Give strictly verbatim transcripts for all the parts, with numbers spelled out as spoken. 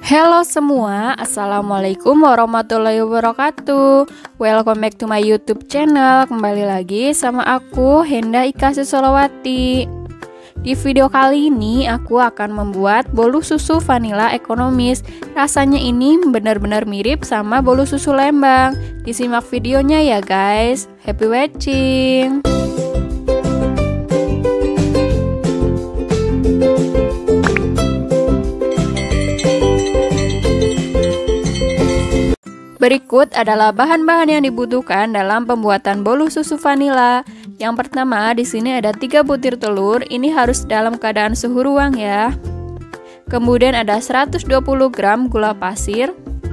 Halo semua, assalamualaikum warahmatullahi wabarakatuh. Welcome back to my YouTube channel. Kembali lagi sama aku, Henda Ika Susolowati. Di video kali ini aku akan membuat bolu susu vanila ekonomis. Rasanya ini benar-benar mirip sama bolu susu Lembang. Disimak videonya ya guys. Happy watching. Berikut adalah bahan-bahan yang dibutuhkan dalam pembuatan bolu susu vanila. Yang pertama, di sini ada tiga butir telur. Ini harus dalam keadaan suhu ruang ya. Kemudian ada seratus dua puluh gram gula pasir.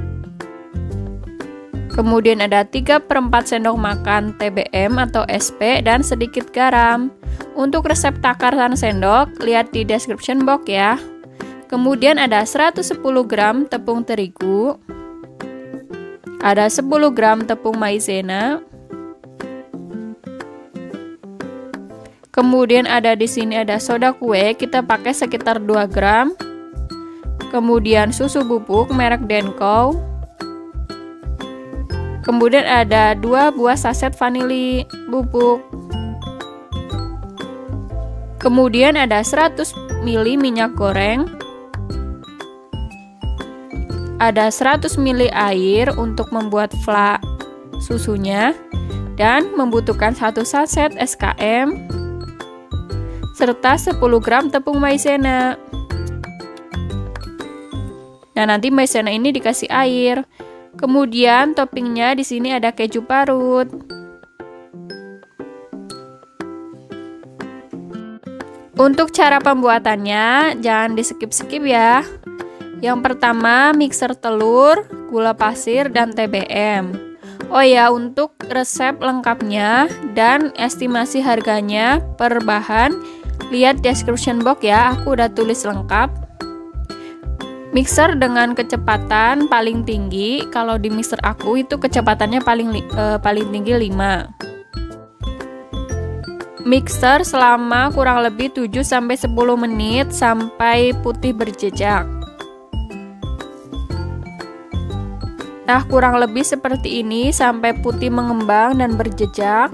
Kemudian ada tiga per empat sendok makan T B M atau S P dan sedikit garam. Untuk resep takaran sendok, lihat di description box ya. Kemudian ada seratus sepuluh gram tepung terigu. Ada sepuluh gram tepung maizena. Kemudian ada di sini ada soda kue, kita pakai sekitar dua gram. Kemudian susu bubuk merek Denko. Kemudian ada dua buah saset vanili bubuk. Kemudian ada seratus mililiter minyak goreng. Ada seratus mililiter air untuk membuat fla susunya dan membutuhkan satu saset S K M serta sepuluh gram tepung maizena. Nah, nanti maizena ini dikasih air. Kemudian toppingnya di sini ada keju parut. Untuk cara pembuatannya jangan di-skip-skip ya. Yang pertama, mixer telur, gula pasir, dan T B M. Oh ya, untuk resep lengkapnya dan estimasi harganya per bahan, lihat description box ya, aku udah tulis lengkap. Mixer dengan kecepatan paling tinggi, kalau di mixer aku itu kecepatannya paling eh, paling tinggi lima. Mixer selama kurang lebih tujuh sampai sepuluh menit sampai putih berjejak. Nah, kurang lebih seperti ini sampai putih mengembang dan berjejak.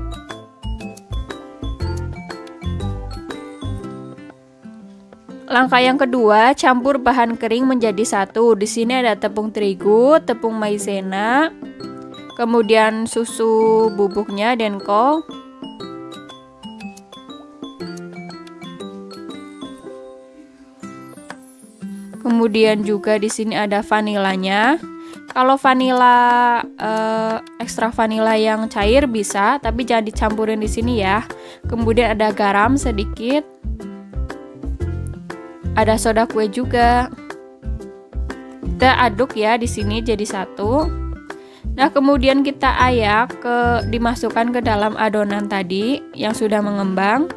Langkah yang kedua, campur bahan kering menjadi satu. Di sini ada tepung terigu, tepung maizena, kemudian susu bubuknya Denko. Kemudian juga di sini ada vanilanya. Kalau vanila eh, ekstra vanila yang cair bisa, tapi jangan dicampurin di sini ya. Kemudian ada garam sedikit. Ada soda kue juga. Kita aduk ya di sini jadi satu. Nah, kemudian kita ayak ke dimasukkan ke dalam adonan tadi yang sudah mengembang.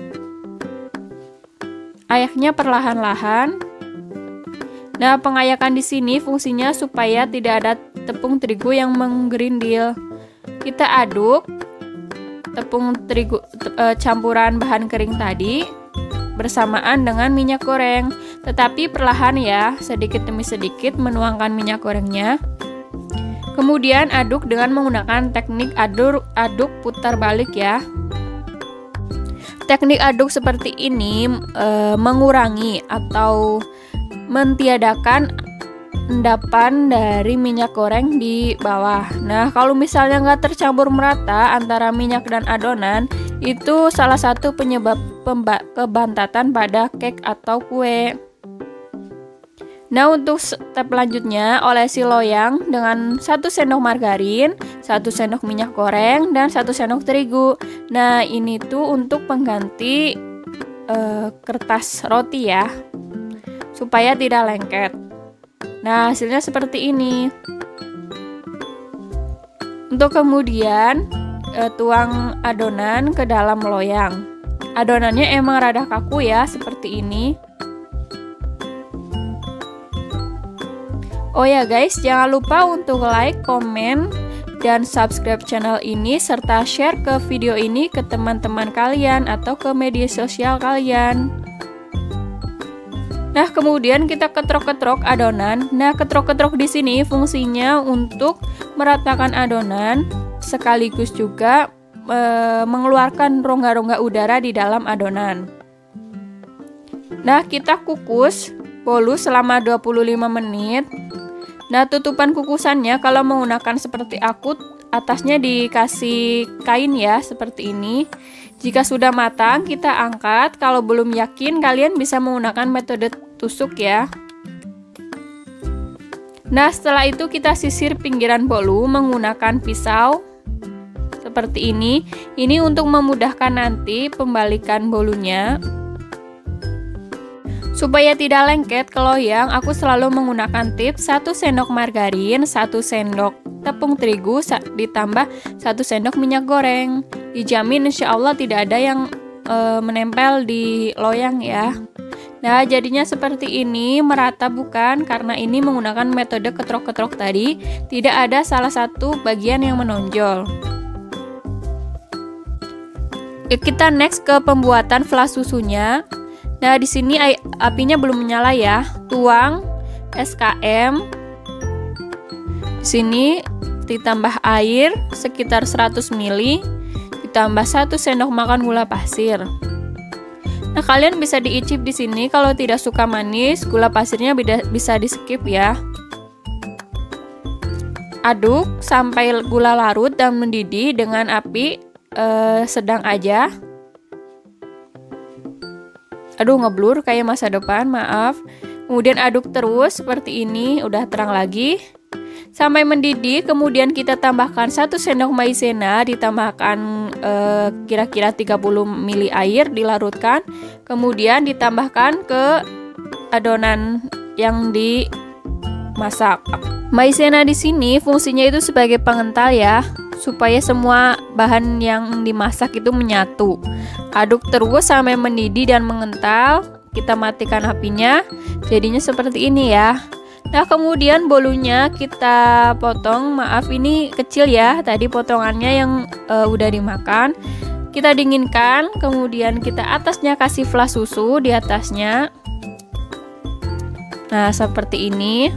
Ayaknya perlahan-lahan. Nah, pengayakan di sini fungsinya supaya tidak ada tepung terigu yang menggerindil. Kita aduk tepung terigu te, e, campuran bahan kering tadi bersamaan dengan minyak goreng, tetapi perlahan ya, sedikit demi sedikit menuangkan minyak gorengnya. Kemudian aduk dengan menggunakan teknik aduk aduk putar balik ya. Teknik aduk seperti ini e, mengurangi atau mentiadakan endapan dari minyak goreng di bawah. Nah, kalau misalnya nggak tercampur merata antara minyak dan adonan, itu salah satu penyebab kebantatan pada cake atau kue. Nah, untuk step lanjutnya, olesi loyang dengan satu sendok margarin, satu sendok minyak goreng, dan satu sendok terigu. Nah, ini tuh untuk pengganti eh, kertas roti ya, supaya tidak lengket. Nah, hasilnya seperti ini. Untuk kemudian e, tuang adonan ke dalam loyang. Adonannya emang rada kaku ya, seperti ini. Oh ya guys, jangan lupa untuk like, komen, dan subscribe channel ini serta share ke video ini ke teman-teman kalian atau ke media sosial kalian. Nah, kemudian kita ketrok-ketrok adonan. Nah, ketrok-ketrok di sini fungsinya untuk meratakan adonan sekaligus juga e, mengeluarkan rongga-rongga udara di dalam adonan. Nah, kita kukus bolu selama dua puluh lima menit. Nah, tutupan kukusannya kalau menggunakan seperti aku, atasnya dikasih kain ya, seperti ini. Jika sudah matang, kita angkat. Kalau belum yakin, kalian bisa menggunakan metode tusuk ya. Nah, setelah itu kita sisir pinggiran bolu menggunakan pisau seperti ini. Ini untuk memudahkan nanti pembalikan bolunya. Supaya tidak lengket ke loyang, aku selalu menggunakan tips satu sendok margarin, satu sendok tepung terigu, ditambah satu sendok minyak goreng. Dijamin insya Allah tidak ada yang e, menempel di loyang ya. Nah, jadinya seperti ini, merata bukan? Karena ini menggunakan metode ketrok-ketrok tadi, tidak ada salah satu bagian yang menonjol. Kita next ke pembuatan flas susunya. Nah, di sini apinya belum menyala ya. Tuang es ka em. Di sini ditambah air sekitar seratus mililiter, ditambah satu sendok makan gula pasir. Nah, kalian bisa diicip di sini. Kalau tidak suka manis, gula pasirnya bisa di-skip ya. Aduk sampai gula larut dan mendidih dengan api eh, sedang aja. Aduh, ngeblur kayak masa depan, maaf. Kemudian aduk terus seperti ini, udah terang lagi. Sampai mendidih, kemudian kita tambahkan satu sendok maizena, ditambahkan kira-kira tiga puluh mililiter air, dilarutkan. Kemudian ditambahkan ke adonan yang dimasak. Maizena di sini fungsinya itu sebagai pengental ya, supaya semua bahan yang dimasak itu menyatu. Aduk terus sampai mendidih dan mengental. Kita matikan apinya. Jadinya seperti ini ya. Nah, kemudian bolunya kita potong. Maaf, ini kecil ya. Tadi potongannya yang e, udah dimakan. Kita dinginkan. Kemudian kita atasnya kasih flas susu di atasnya. Nah, seperti ini.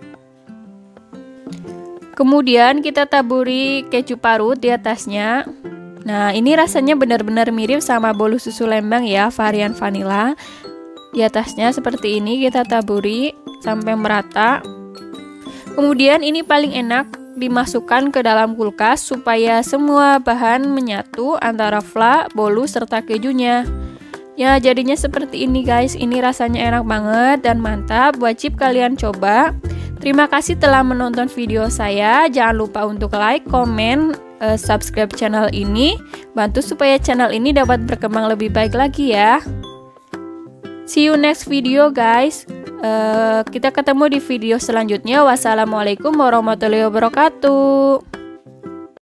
Kemudian kita taburi keju parut di atasnya. Nah, ini rasanya benar-benar mirip sama bolu susu Lembang ya, varian vanila. Di atasnya seperti ini kita taburi sampai merata. Kemudian ini paling enak dimasukkan ke dalam kulkas supaya semua bahan menyatu antara fla, bolu, serta kejunya. Ya, jadinya seperti ini guys. Ini rasanya enak banget dan mantap. Wajib kalian coba. Terima kasih telah menonton video saya. Jangan lupa untuk like, komen, uh, subscribe channel ini. Bantu supaya channel ini dapat berkembang lebih baik lagi ya. See you next video guys. Uh, kita ketemu di video selanjutnya. Wassalamualaikum warahmatullahi wabarakatuh.